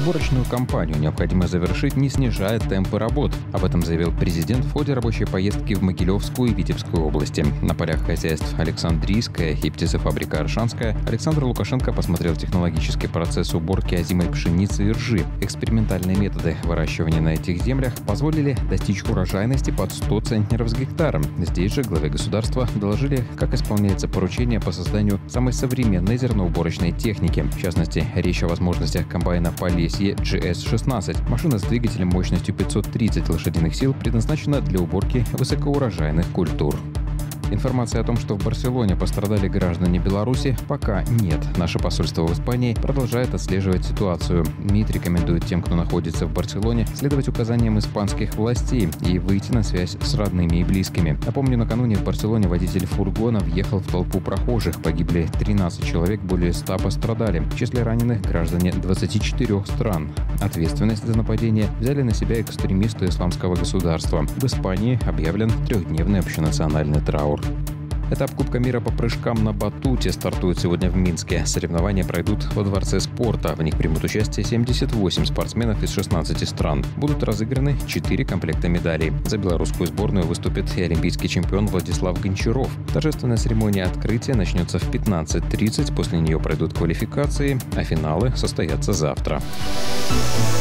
Уборочную кампанию необходимо завершить, не снижая темпы работ. Об этом заявил президент в ходе рабочей поездки в Могилевскую и Витебскую области. На полях хозяйств Александрийская и птицефабрика Аршанская Александр Лукашенко посмотрел технологический процесс уборки озимой пшеницы и ржи. Экспериментальные методы выращивания на этих землях позволили достичь урожайности под 100 центнеров с гектара. Здесь же главе государства доложили, как исполняется поручение по созданию самой современной зерноуборочной техники. В частности, речь о возможностях комбайна Полесье GS-16. Машина с двигателем мощностью 530 лошадиных сил предназначена для уборки высокоурожайных культур. Информации о том, что в Барселоне пострадали граждане Беларуси, пока нет. Наше посольство в Испании продолжает отслеживать ситуацию. МИД рекомендует тем, кто находится в Барселоне, следовать указаниям испанских властей и выйти на связь с родными и близкими. Напомню, накануне в Барселоне водитель фургона въехал в толпу прохожих. Погибли 13 человек, более 100 пострадали. В числе раненых граждане 24 стран. Ответственность за нападение взяли на себя экстремисты исламского государства. В Испании объявлен трехдневный общенациональный траур. Этап Кубка мира по прыжкам на батуте стартует сегодня в Минске. Соревнования пройдут во Дворце спорта. В них примут участие 78 спортсменов из 16 стран. Будут разыграны 4 комплекта медалей. За белорусскую сборную выступит и олимпийский чемпион Владислав Гончаров. Торжественная церемония открытия начнется в 15:30. После нее пройдут квалификации, а финалы состоятся завтра.